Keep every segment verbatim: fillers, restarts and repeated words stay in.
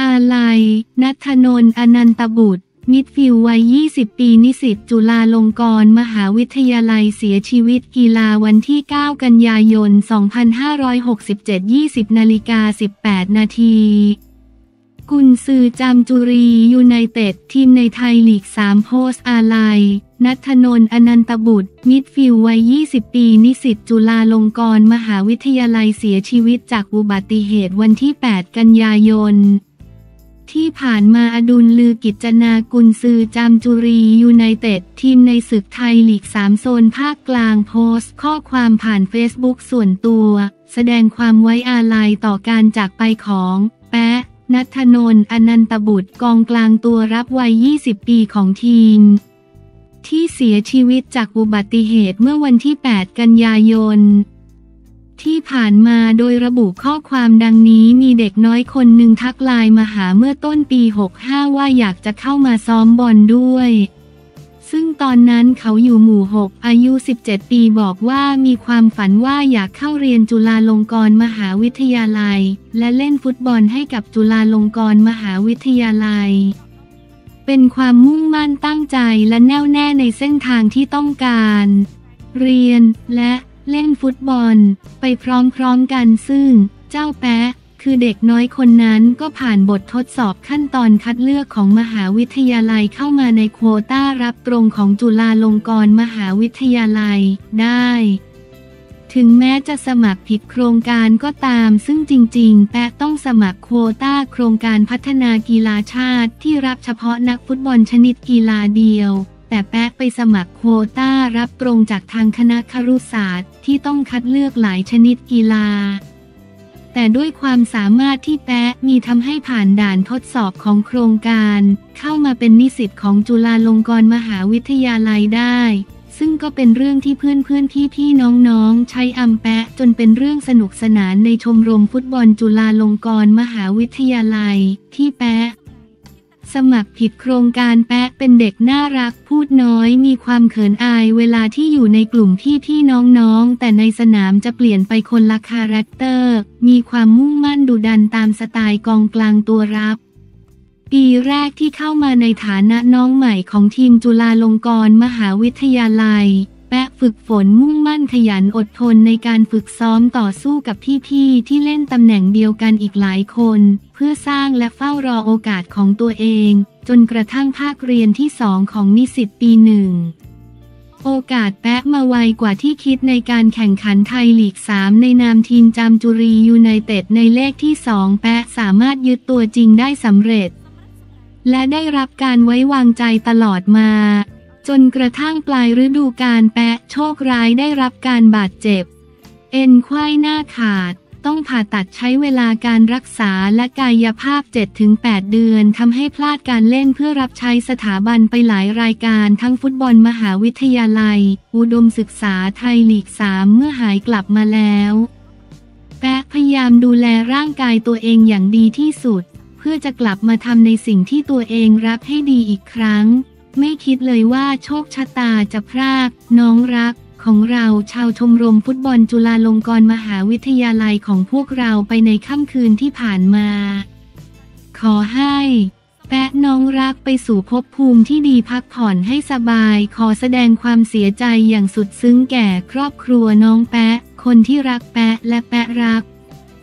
อาลัย ณัฐนนท์ อนันตบุตรมิดฟิลด์วัย ยี่สิบ ปีนิสิตจุฬาลงกรณ์มหาวิทยาลัยเสียชีวิตกีฬาวันที่ เก้า กันยายน สองพันห้าร้อยหกสิบเจ็ด ยี่สิบ นาฬิกา สิบแปด นาทีกุนซือจามจุรียูไนเต็ดทีมในไทยลีก สาม โพสต์อาลัย ณัฐนนท์ อนันตบุตรมิดฟิลด์วัย ยี่สิบ ปีนิสิตจุฬาลงกรณ์มหาวิทยาลัยเสียชีวิตจากอุบัติเหตุวันที่ แปด กันยายนที่ผ่านมาอดุลลือกิจนากุนซือจามจุรียูไนเต็ดทีมในศึกไทยลีก สาม โซนภาคกลางโพสต์ข้อความผ่านเฟซบุ๊กส่วนตัวแสดงความไว้อาลัยต่อการจากไปของแป๊ะ ณัฐนนท์ อนันตบุตรกองกลางตัวรับวัย ยี่สิบ ปีของทีมที่เสียชีวิตจากอุบัติเหตุเมื่อวันที่ แปด กันยายนที่ผ่านมาโดยระบุข้อความดังนี้มีเด็กน้อยคนหนึ่งทักไลน์มาหาเมื่อต้นปี หกห้า ว่าอยากจะเข้ามาซ้อมบอลด้วยซึ่งตอนนั้นเขาอยู่หมู่ หก อายุ สิบเจ็ด ปีบอกว่ามีความฝันว่าอยากเข้าเรียนจุฬาลงกรณ์มหาวิทยาลัยและเล่นฟุตบอลให้กับจุฬาลงกรณ์มหาวิทยาลัยเป็นความมุ่งมั่นตั้งใจและแน่วแน่ในเส้นทางที่ต้องการเรียนและเล่นฟุตบอลไปพร้อมๆกันซึ่งเจ้าแป๊ะคือเด็กน้อยคนนั้นก็ผ่านบททดสอบขั้นตอนคัดเลือกของมหาวิทยาลัยเข้ามาในโควต้ารับตรงของจุฬาลงกรณ์มหาวิทยาลัยได้ถึงแม้จะสมัครผิดโครงการก็ตามซึ่งจริงๆแป๊ะต้องสมัครโควต้าโครงการพัฒนากีฬาชาติที่รับเฉพาะนักฟุตบอลชนิดกีฬาเดียวแต่แป๊ะไปสมัครโควต้ารับตรงจากทางคณะครุศาสตร์ที่ต้องคัดเลือกหลายชนิดกีฬาแต่ด้วยความสามารถที่แป๊ะมีทำให้ผ่านด่านทดสอบของโครงการเข้ามาเป็นนิสิตของจุฬาลงกรณ์มหาวิทยาลัยได้ซึ่งก็เป็นเรื่องที่เพื่อนๆพี่ๆน้องๆใช้อำแป๊ะจนเป็นเรื่องสนุกสนานในชมรมฟุตบอลจุฬาลงกรณ์มหาวิทยาลัยที่แป๊ะสมัครผิดโครงการแป๊ะเป็นเด็กน่ารักพูดน้อยมีความเขินอายเวลาที่อยู่ในกลุ่มพี่ๆน้องๆแต่ในสนามจะเปลี่ยนไปคนละคาแรคเตอร์มีความมุ่งมั่นดุดันตามสไตล์กองกลางตัวรับปีแรกที่เข้ามาในฐานะน้องใหม่ของทีมจุฬาลงกรณ์มหาวิทยาลัยแป๊ะฝึกฝนมุ่งมั่นขยันอดทนในการฝึกซ้อมต่อสู้กับพี่ๆที่เล่นตำแหน่งเดียวกันอีกหลายคนเพื่อสร้างและเฝ้ารอโอกาสของตัวเองจนกระทั่งภาคเรียนที่สองของนิสิตปีหนึ่งโอกาสแป๊ะมาไวกว่าที่คิดในการแข่งขันไทยลีก สาม ในนามทีมจามจุรียูไนเต็ดในเลขที่สองแป๊ะสามารถยึดตัวจริงได้สำเร็จและได้รับการไว้วางใจตลอดมาจนกระทั่งปลายฤดูกาลแป๊ะโชคร้ายได้รับการบาดเจ็บเอ็นไขว้หน้าขาดต้องผ่าตัดใช้เวลาการรักษาและกายภาพ เจ็ดถึงแปด เดือนทำให้พลาดการเล่นเพื่อรับใช้สถาบันไปหลายรายการทั้งฟุตบอลมหาวิทยาลัยอุดมศึกษาไทยลีก สาม เมื่อหายกลับมาแล้วแป๊ะพยายามดูแลร่างกายตัวเองอย่างดีที่สุดเพื่อจะกลับมาทำในสิ่งที่ตัวเองรักให้ดีอีกครั้งไม่คิดเลยว่าโชคชะตาจะพรากน้องรักของเราชาวชมรมฟุตบอลจุฬาลงกรณ์มหาวิทยาลัยของพวกเราไปในค่ำคืนที่ผ่านมาขอให้แป๊ะน้องรักไปสู่ภพภูมิที่ดีพักผ่อนให้สบายขอแสดงความเสียใจอย่างสุดซึ้งแก่ครอบครัวน้องแป๊ะคนที่รักแป๊ะและแป๊ะรัก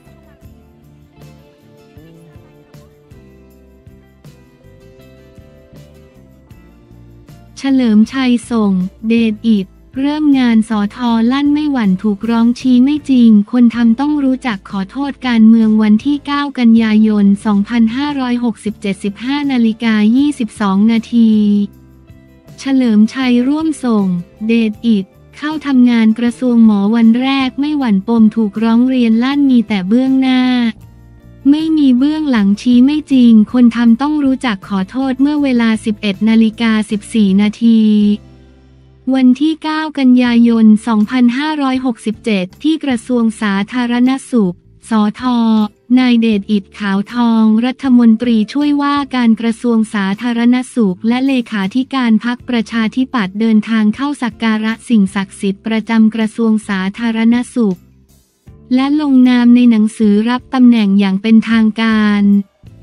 เฉลิมชัยส่งเดชอิฐเริ่มงานสทลั่นไม่หวั่นถูกร้องชี้ไม่จริงคนทำต้องรู้จักขอโทษการเมืองวันที่ เก้า กันยายน สองพันห้าร้อยหกสิบเจ็ด สิบห้า นาฬิกา ยี่สิบสอง นาทีเฉลิมชัยร่วมส่งเดชอิฐเข้าทำงานกระทรวงหมอวันแรกไม่หวั่นปมถูกร้องเรียนลั่นมีแต่เบื้องหน้าไม่มีเบื้องหลังชี้ไม่จริงคนทำต้องรู้จักขอโทษเมื่อเวลา สิบเอ็ด นาฬิกา สิบสี่ นาทีวันที่ เก้า กันยายน สองพันห้าร้อยหกสิบเจ็ด ที่กระทรวงสาธารณสุข สท.นายเดชอิฐขาวทองรัฐมนตรีช่วยว่าการกระทรวงสาธารณสุขและเลขาธิการพรรคประชาธิปัตย์เดินทางเข้าสักการะสิ่งศักดิ์สิทธิ์ประจำกระทรวงสาธารณสุขและลงนามในหนังสือรับตำแหน่งอย่างเป็นทางการ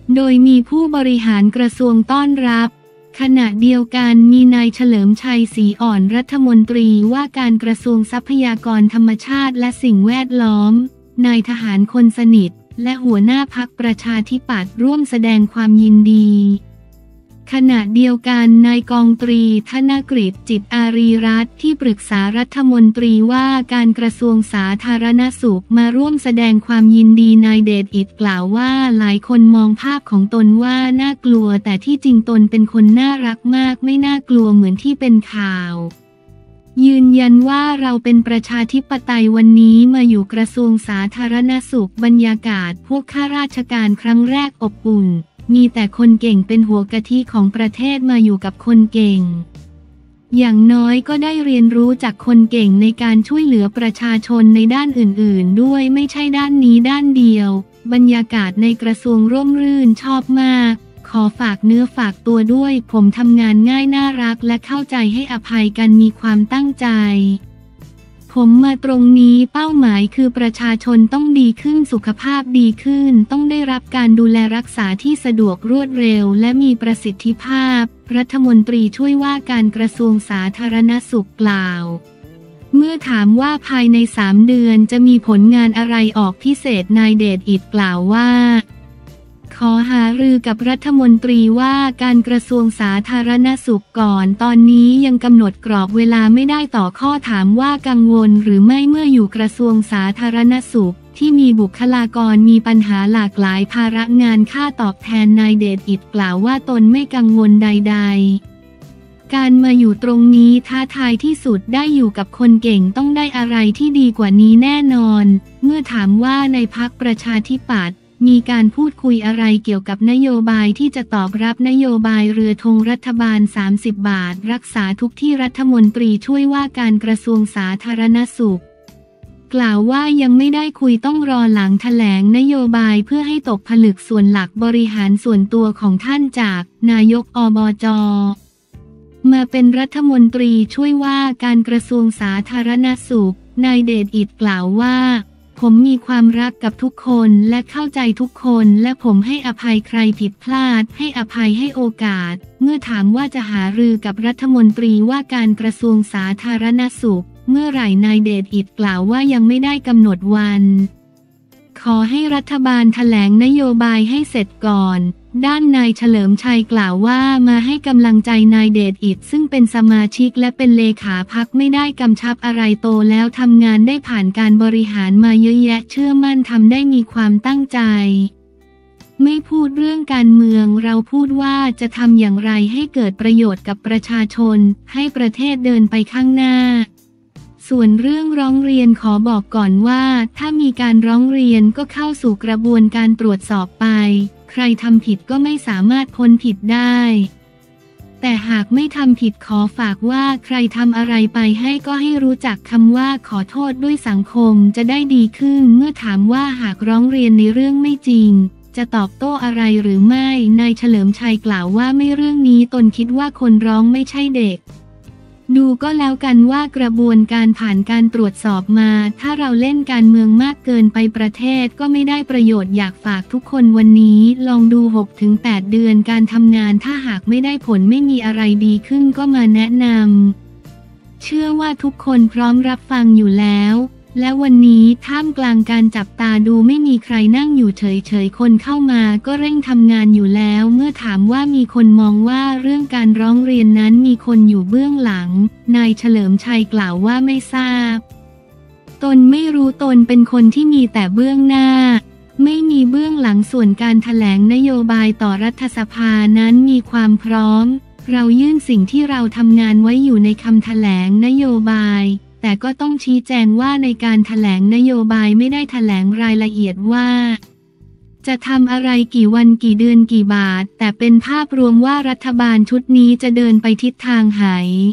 โดยมีผู้บริหารกระทรวงต้อนรับขณะเดียวกันมีนายเฉลิมชัยศรีอ่อนรัฐมนตรีว่าการกระทรวงทรัพยากรธรรมชาติและสิ่งแวดล้อมนายทหารคนสนิทและหัวหน้าพรรคประชาธิปัตย์ร่วมแสดงความยินดีขณะเดียวกันนายกองตรีธนกฤษจิตอารีรัตน์ที่ปรึกษารัฐมนตรีว่าการกระทรวงสาธารณสุขมาร่วมแสดงความยินดีนายเดชอิทธิ์กล่าวว่าหลายคนมองภาพของตนว่าน่ากลัวแต่ที่จริงตนเป็นคนน่ารักมากไม่น่ากลัวเหมือนที่เป็นข่าวยืนยันว่าเราเป็นประชาธิปไตยวันนี้มาอยู่กระทรวงสาธารณสุขบรรยากาศพวกข้าราชการครั้งแรกอบอุ่นมีแต่คนเก่งเป็นหัวกะทิของประเทศมาอยู่กับคนเก่งอย่างน้อยก็ได้เรียนรู้จากคนเก่งในการช่วยเหลือประชาชนในด้านอื่นๆด้วยไม่ใช่ด้านนี้ด้านเดียวบรรยากาศในกระทรวงร่มรื่นชอบมากขอฝากเนื้อฝากตัวด้วยผมทำงานง่ายน่ารักและเข้าใจให้อภัยกันมีความตั้งใจผมมาตรงนี้เป้าหมายคือประชาชนต้องดีขึ้นสุขภาพดีขึ้นต้องได้รับการดูแลรักษาที่สะดวกรวดเร็วและมีประสิทธิภาพรัฐมนตรีช่วยว่าการกระทรวงสาธารณสุขกล่าวเมื่อถามว่าภายในสามเดือนจะมีผลงานอะไรออกพิเศษนายเดชอิทธิ์กล่าวว่าขอหารือกับรัฐมนตรีว่าการกระทรวงสาธารณสุขก่อนตอนนี้ยังกำหนดกรอบเวลาไม่ได้ต่อข้อถามว่ากังวลหรือไม่เมื่ออยู่กระทรวงสาธารณสุขที่มีบุคลากรมีปัญหาหลากหลายภาระงานค่าตอบแทนนายเดชอิทธิ์กล่าวว่าตนไม่กังวลใดๆการมาอยู่ตรงนี้ท้าทายที่สุดได้อยู่กับคนเก่งต้องได้อะไรที่ดีกว่านี้แน่นอนเมื่อถามว่าในพรรคประชาธิปัตย์มีการพูดคุยอะไรเกี่ยวกับนโยบายที่จะตอบรับนโยบายเรือธงรัฐบาลสามสิบบาทรักษาทุกที่รัฐมนตรีช่วยว่าการกระทรวงสาธารณสุขกล่าวว่ายังไม่ได้คุยต้องรอหลังแถลงนโยบายเพื่อให้ตกผลึกส่วนหลักบริหารส่วนตัวของท่านจากนายกอบจ.มาเป็นรัฐมนตรีช่วยว่าการกระทรวงสาธารณสุขนายเดชอิทธิ์กล่าวว่าผมมีความรักกับทุกคนและเข้าใจทุกคนและผมให้อภัยใครผิดพลาดให้อภัยให้โอกาสเมื่อถามว่าจะหารือกับรัฐมนตรีว่าการกระทรวงสาธารณสุขเมื่อไหร่นายเดชอิทธิ์กล่าวว่ายังไม่ได้กำหนดวันขอให้รัฐบาลแถลงนโยบายให้เสร็จก่อนด้านนายเฉลิมชัยกล่าวว่ามาให้กำลังใจนายเดชอิทธิ์ซึ่งเป็นสมาชิกและเป็นเลขาพรรคไม่ได้กำชับอะไรโตแล้วทำงานได้ผ่านการบริหารมาเยอะแยะเชื่อมั่นทำได้มีความตั้งใจไม่พูดเรื่องการเมืองเราพูดว่าจะทำอย่างไรให้เกิดประโยชน์กับประชาชนให้ประเทศเดินไปข้างหน้าส่วนเรื่องร้องเรียนขอบอกก่อนว่าถ้ามีการร้องเรียนก็เข้าสู่กระบวนการตรวจสอบไปใครทำผิดก็ไม่สามารถพ้นผิดได้แต่หากไม่ทำผิดขอฝากว่าใครทำอะไรไปให้ก็ให้รู้จักคำว่าขอโทษด้วยสังคมจะได้ดีขึ้นเมื่อถามว่าหากร้องเรียนในเรื่องไม่จริงจะตอบโต้อะไรหรือไม่นายเฉลิมชัยกล่าวว่าไม่เรื่องนี้ตนคิดว่าคนร้องไม่ใช่เด็กดูก็แล้วกันว่ากระบวนการผ่านการตรวจสอบมาถ้าเราเล่นการเมืองมากเกินไปประเทศก็ไม่ได้ประโยชน์อยากฝากทุกคนวันนี้ลองดู หกถึงแปด เดือนการทำงานถ้าหากไม่ได้ผลไม่มีอะไรดีขึ้นก็มาแนะนำเชื่อว่าทุกคนพร้อมรับฟังอยู่แล้วและวันนี้ท่ามกลางการจับตาดูไม่มีใครนั่งอยู่เฉยๆคนเข้ามาก็เร่งทำงานอยู่แล้วเมื่อถามว่ามีคนมองว่าเรื่องการร้องเรียนนั้นมีคนอยู่เบื้องหลังนายเฉลิมชัยกล่าวว่าไม่ทราบตนไม่รู้ตนเป็นคนที่มีแต่เบื้องหน้าไม่มีเบื้องหลังส่วนการแถลงนโยบายต่อรัฐสภานั้นมีความพร้อมเรายื่นสิ่งที่เราทำงานไว้อยู่ในคำแถลงนโยบายแต่ก็ต้องชี้แจงว่าในการแถลงนโยบายไม่ได้แถลงรายละเอียดว่าจะทำอะไรกี่วันกี่เดือนกี่บาทแต่เป็นภาพรวมว่ารัฐบาลชุดนี้จะเดินไปทิศทางไหน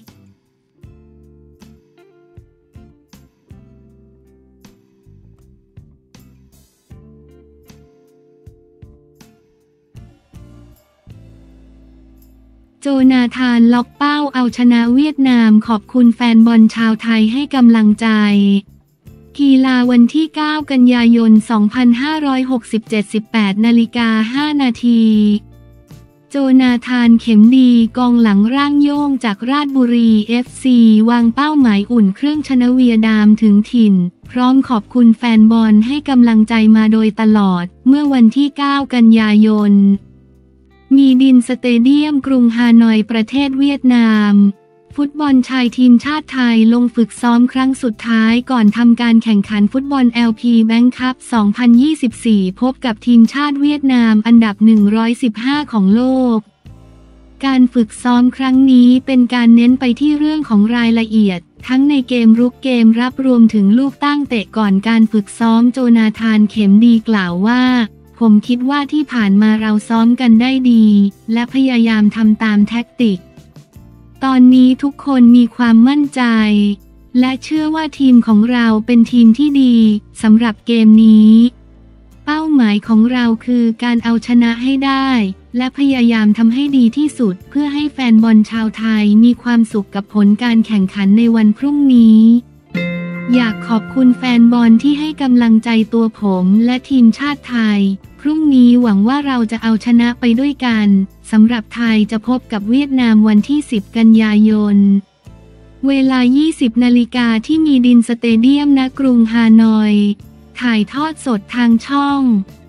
โจนาธานล็อกเป้าเอาชนะเวียดนามขอบคุณแฟนบอลชาวไทยให้กำลังใจกีฬาวันที่ เก้า กันยายน สองพันห้าร้อยหกสิบเจ็ด สิบแปดนาฬิกาห้านาทีโจนาธานเข็มดีกองหลังร่างโย่งจากราชบุรี เอฟ ซี วางเป้าหมายอุ่นเครื่องชนเวียดามถึงถิ่นพร้อมขอบคุณแฟนบอลให้กำลังใจมาโดยตลอดเมื่อวันที่ เก้า กันยายนมีดินสเตเดียมกรุงฮานอยประเทศเวียดนามฟุตบอลชายทีมชาติไทยลงฝึกซ้อมครั้งสุดท้ายก่อนทำการแข่งขันฟุตบอล แอล พี Bank Cup สองพันยี่สิบสี่ พบกับทีมชาติเวียดนามอันดับ หนึ่งร้อยสิบห้า ของโลกการฝึกซ้อมครั้งนี้เป็นการเน้นไปที่เรื่องของรายละเอียดทั้งในเกมรุกเกมรับรวมถึงลูกตั้งเตะก่อนการฝึกซ้อมโจนาธานเข็มดีกล่าวว่าผมคิดว่าที่ผ่านมาเราซ้อมกันได้ดีและพยายามทำตามแท็กติกตอนนี้ทุกคนมีความมั่นใจและเชื่อว่าทีมของเราเป็นทีมที่ดีสำหรับเกมนี้เป้าหมายของเราคือการเอาชนะให้ได้และพยายามทำให้ดีที่สุดเพื่อให้แฟนบอลชาวไทยมีความสุขกับผลการแข่งขันในวันพรุ่งนี้อยากขอบคุณแฟนบอลที่ให้กำลังใจตัวผมและทีมชาติไทยพรุ่งนี้หวังว่าเราจะเอาชนะไปด้วยกันสำหรับไทยจะพบกับเวียดนามวันที่ สิบ กันยายนเวลา ยี่สิบ นาฬิกาที่มีดินสเตเดียมณกรุงฮานอยถ่ายทอดสดทางช่อง